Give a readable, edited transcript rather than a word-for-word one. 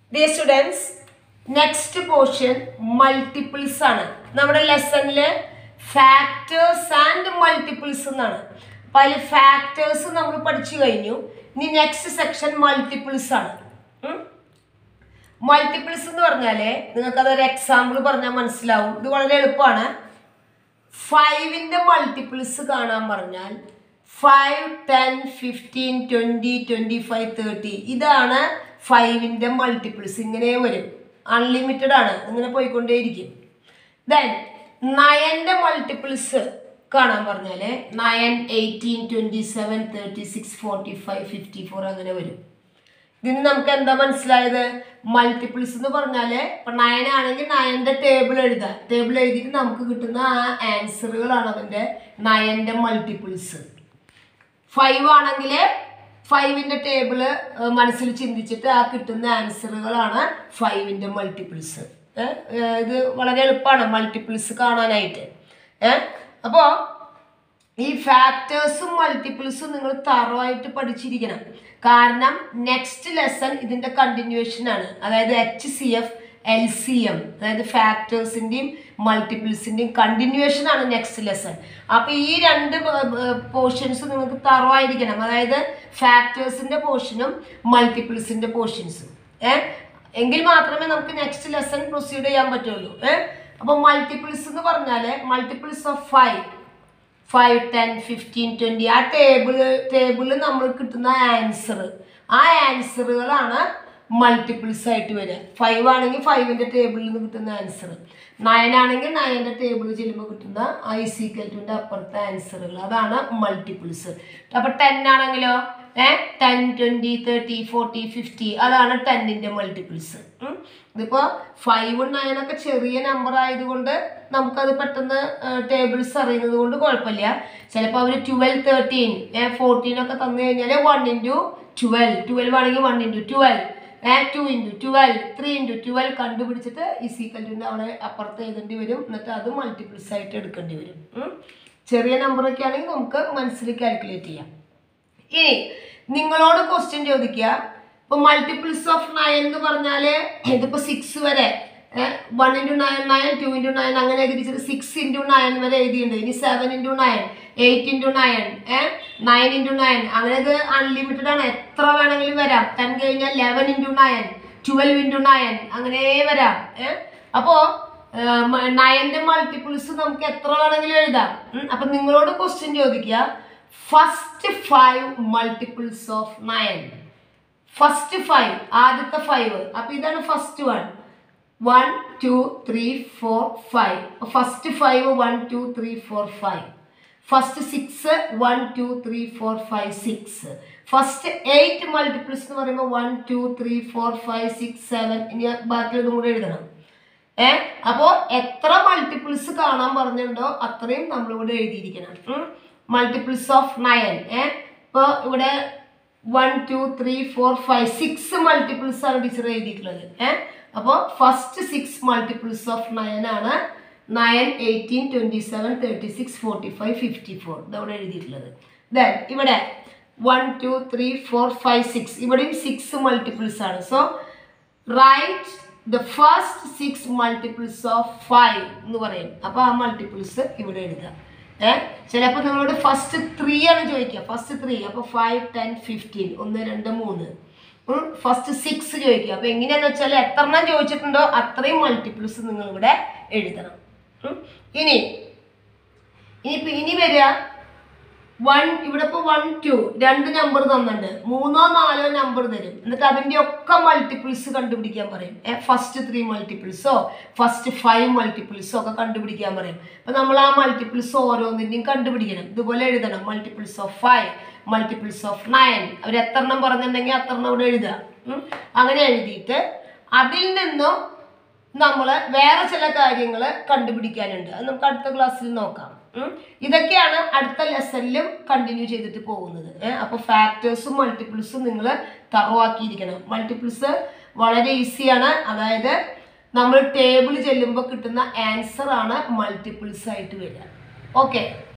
Dear students, next portion multiples ആണ്. നമ്മുടെ ലെസണിൽ factors and multiples എന്നാണ്. അപ്പോൾ അതിൽ ഫാക്ടേഴ്സ് നമ്മൾ പഠിച്ചു കഴിഞ്ഞു. ഇനി നെക്സ്റ്റ് സെക്ഷൻ മൾട്ടിപ്പിൾസ് ആണ്. മൾട്ടിപ്പിൾസ് എന്ന് പറഞ്ഞാൽ നിങ്ങൾക്കതൊരു എക്സാമ്പിൾ പറഞ്ഞാൽ മനസ്സിലാവും. ഇത് വളരെ എളുപ്പമാണ്. 5ന്റെ മൾട്ടിപ്പിൾസ് കാണാൻ പറഞ്ഞാൽ 5, 10, 15, 20, 25, 30 ഇതാണ് 5ന്റെ മൾട്ടിപ്പിൾസ്. ഇങ്ങനെ വരും, അൺലിമിറ്റഡ് ആണ്, ഇങ്ങനെ പോയിക്കൊണ്ടേയിരിക്കും. ദെൻ 9ന്റെ മൾട്ടിപ്പിൾസ് കാണാൻ പറഞ്ഞാൽ 9, 18, 27, 36, 45, 54 അങ്ങനെ വരും. ഇതിന് നമുക്ക് എന്താ മനസ്സിലായത്? മൾട്ടിപ്പിൾസ് എന്ന് പറഞ്ഞാൽ ഇപ്പം 9 ആണെങ്കിൽ 9ന്റെ ടേബിൾ എഴുതാം. ടേബിൾ എഴുതിയിട്ട് നമുക്ക് കിട്ടുന്ന ആ ആൻസറുകളാണ് അതിൻ്റെ 9ന്റെ മൾട്ടിപ്പിൾസ്. 5 ആണെങ്കിൽ 5ന്റെ ടേബിള് മനസ്സിൽ ചിന്തിച്ചിട്ട് ആ കിട്ടുന്ന ആൻസറുകളാണ് 5ന്റെ മൾട്ടിപ്പിൾസ്. ഇത് വളരെ എളുപ്പമാണ് മൾട്ടിപ്പിൾസ് കാണാനായിട്ട്. അപ്പോൾ ഈ ഫാക്ടേഴ്സും മൾട്ടിപ്പിൾസും നിങ്ങൾ തറവായിട്ട് പഠിച്ചിരിക്കണം. കാരണം നെക്സ്റ്റ് ലെസൺ ഇതിൻ്റെ കണ്ടിന്യൂവേഷൻ ആണ്. അതായത് HCF, LCM, അതായത് ഫാക്ടേഴ്സിൻ്റെയും മൾട്ടിപ്പിൾസിൻ്റെയും കണ്ടിന്യൂവേഷൻ ആണ് നെക്സ്റ്റ് ലെസൺ. അപ്പോൾ ഈ രണ്ട് പോർഷൻസ് നിങ്ങൾക്ക് തറവായിരിക്കണം. അതായത് ഫാക്ടേഴ്സിൻ്റെ പോർഷനും മൾട്ടിപ്പിൾസിൻ്റെ പോർഷൻസും. എങ്കിൽ മാത്രമേ നമുക്ക് നെക്സ്റ്റ് ലെസൺ പ്രൊസീഡ് ചെയ്യാൻ പറ്റുള്ളൂ. അപ്പോൾ മൾട്ടിപ്പിൾസ് എന്ന് പറഞ്ഞാൽ മൾട്ടിപ്പിൾസ് ഓഫ് 5, 10, 15, 20 ആ ടേബിളിൽ നമ്മൾ കിട്ടുന്ന ആൻസർ, ആ ആൻസറുകളാണ് മൾട്ടിപ്പിൾസ് ആയിട്ട് വരിക. 5 ആണെങ്കിൽ 5ന്റെ ടേബിളിൽ നിന്ന് കിട്ടുന്ന ആൻസർ, 9 ആണെങ്കിൽ 9ന്റെ ടേബിളിൽ ചെല്ലുമ്പോൾ കിട്ടുന്ന ഐസിക്കൽറ്റിൻ്റെ അപ്പുറത്തെ ആൻസറുകൾ, അതാണ് മൾട്ടിപ്പിൾസ്. അപ്പോൾ 10 ആണെങ്കിലോ 10, 20, 30, 40, 50 അതാണ് 10ന്റെ മൾട്ടിപ്പിൾസ്. ഇതിപ്പോൾ 5, 9 ഒക്കെ ചെറിയ നമ്പർ ആയതുകൊണ്ട് നമുക്കത് പെട്ടെന്ന് ടേബിൾസ് അറിയുന്നത് കൊണ്ട് കുഴപ്പമില്ല. ചിലപ്പോൾ അവർ 12, 13, 14 ഒക്കെ തന്നു കഴിഞ്ഞാൽ 1 into 12, 12 ആണെങ്കിൽ 1 into 12, 2 into 12, 3 into 12 കണ്ടുപിടിച്ചിട്ട് ഈസിക്കൽറ്റിൻ്റെ അവിടെ അപ്പുറത്ത് എഴുതേണ്ടി വരും. എന്നിട്ട് അത് മൾട്ടിപ്പിൾസ് ആയിട്ട് എടുക്കേണ്ടി വരും. ചെറിയ നമ്പറൊക്കെ ആണെങ്കിൽ നമുക്ക് മനസ്സിൽ കാൽക്കുലേറ്റ് ചെയ്യാം. ഇനി നിങ്ങളോട് ക്വസ്റ്റ്യൻ ചോദിക്കുക. ഇപ്പോൾ മൾട്ടിപ്പിൾസ് ഓഫ് 9 എന്ന് പറഞ്ഞാൽ ഇതിപ്പോൾ 6 വരെ 1 into 9, 9, 2 into 9 അങ്ങനെ എഴുതിച്ചിട്ട് 6 into 9 വരെ എഴുതിയിട്ടുണ്ട്. ഇനി 7 into 9, 8 into 9, 9 into 9 അങ്ങനെ ഇത് അൺലിമിറ്റഡ് ആണ്, എത്ര വേണമെങ്കിലും വരാം. 10 കഴിഞ്ഞാൽ 11 into 9, 12 into 9 അങ്ങനെ വരാം. അപ്പോൾ 9ന്റെ മൾട്ടിപ്പിൾസ് നമുക്ക് എത്ര വേണമെങ്കിലും എഴുതാം. അപ്പം നിങ്ങളോട് ക്വസ്റ്റ്യൻ ചോദിക്കുക, ഫസ്റ്റ് 5 മൾട്ടിപ്പിൾസ് ഓഫ് 9. ഫസ്റ്റ് 5, ആദ്യത്തെ 5. അപ്പം ഇതാണ് first 1, 1, 2, 3, 4, 5. First 5 1, 2, 3, 4, 5. First 6 1, 2, 3, 4, 5, 6. First 8 multiples എന്ന് പറയുമ്പോൾ 1, 2, 3, 4, 5, 6, 7. ഇനി ബാക്കിയുള്ളതും കൂടെ എഴുതണം. അപ്പോൾ എത്ര മൾട്ടിപ്പിൾസ് കാണാൻ പറഞ്ഞിട്ടുണ്ടോ അത്രയും നമ്മളിവിടെ എഴുതിയിരിക്കണം. Multiples of 9. ഇപ്പോൾ ഇവിടെ 1, 2, 3, 4, 5, 6 മൾട്ടിപ്പിൾസ് ആണ് ടീച്ചർ എഴുതിയിട്ടുള്ളത്. അപ്പോൾ ഫസ്റ്റ് 6 മൾട്ടിപ്പിൾസ് ഓഫ് 9 ആണ് 9, 18, 27, 36, 45, 54 ഇതവിടെ എഴുതിയിട്ടുള്ളത്. ദെൻ ഇവിടെ 1, 2, 3, 4, 5, 6 ഇവിടെയും 6 മൾട്ടിപ്പിൾസ് ആണ്. So right the first 6 multiples of 5 എന്ന് പറയും. അപ്പോൾ ആ മൾട്ടിപ്പിൾസ് ഇവിടെ എഴുതാം. ചിലപ്പോൾ നിങ്ങളോട് ഫസ്റ്റ് 3 ആണ് ചോദിക്കുക. ഫസ്റ്റ് 3 അപ്പോൾ 5, 10, 15 1, 2, 3. ഫസ്റ്റ് 6 ചോദിക്കുക. അപ്പോൾ എങ്ങനെയാണെന്ന് വെച്ചാൽ എത്ര എണ്ണം ചോദിച്ചിട്ടുണ്ടോ അത്രയും മൾട്ടിപ്പിൾസ് നിങ്ങളിവിടെ എഴുതണം. ഇനി വരിക 1, ഇവിടെ ഇപ്പോൾ 1, 2 2 നമ്പർ തന്നിട്ടുണ്ട്, 3, 4 നമ്പർ തരും. എന്നിട്ട് അതിൻ്റെ ഒക്കെ മൾട്ടിപ്പിൾസ് കണ്ടുപിടിക്കാൻ പറയും. ഫസ്റ്റ് 3 മൾട്ടിപ്പിൾസോ ഫസ്റ്റ് 5 മൾട്ടിപ്പിൾസോ ഒക്കെ കണ്ടുപിടിക്കാൻ പറയും. അപ്പോൾ നമ്മൾ ആ മൾട്ടിപ്പിൾസ് ഓരോന്നിൻ്റെയും കണ്ടുപിടിക്കണം. ഇതുപോലെ എഴുതണം. മൾട്ടിപ്പിൾസ് ഓഫ് 5, മൾട്ടിപ്പിൾസ് ഓഫ് 9 അവർ എത്ര എണ്ണം പറഞ്ഞിട്ടുണ്ടെങ്കിൽ അത്ര എണ്ണം ഇവിടെ എഴുതുക. അങ്ങനെ എഴുതിയിട്ട് അതിൽ നിന്നും നമ്മൾ വേറെ ചില കാര്യങ്ങൾ കണ്ടുപിടിക്കാനുണ്ട്. അത് നമുക്ക് അടുത്ത ക്ലാസ്സിൽ നോക്കാം. ഇതൊക്കെയാണ് അടുത്ത ലെസണിലും കണ്ടിന്യൂ ചെയ്തിട്ട് പോകുന്നത്. അപ്പോൾ ഫാക്ടേഴ്സും മൾട്ടിപ്പിൾസും നിങ്ങൾ തറവാക്കിയിരിക്കണം. മൾട്ടിപ്പിൾസ് വളരെ ഈസിയാണ്. അതായത് നമ്മൾ ടേബിൾ ചെല്ലുമ്പോൾ കിട്ടുന്ന ആൻസർ ആണ് മൾട്ടിപ്പിൾസ് ആയിട്ട് വരിക. ഓക്കെ.